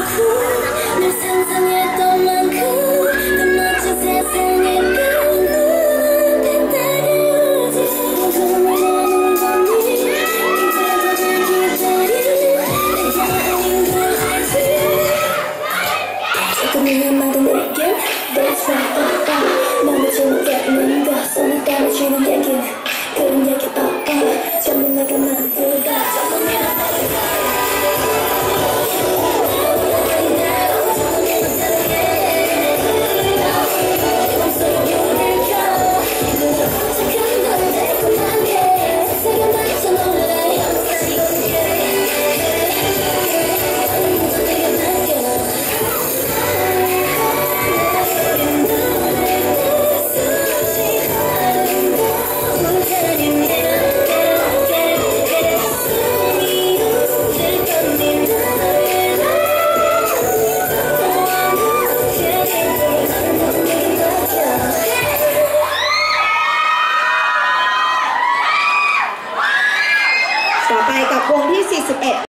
늘 상상했던 만큼 더 멋진 세상에 가는 펜타르지 정말 나는 거니 이제도 날 기다리 내가 아닌 걸 알지 조금의 한마디 느낌 That's right 너무 재밌겠는 거 손이 떨어지는 얘기 그런 얘기 전부 내가 만들다 ต่อไปกับวงที่ 41